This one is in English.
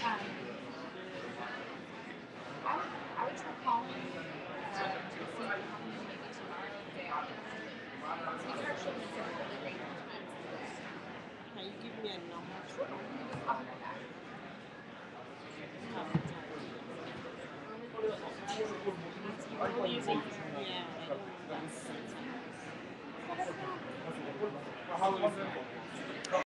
Um, I would try calling to see if you have maybe tomorrow, the day after. So you can actually make some really great times today. Can you give me a number to Sure. call? You can just call me right back. Have the time. It's only using your, yeah, I don't want that. So that's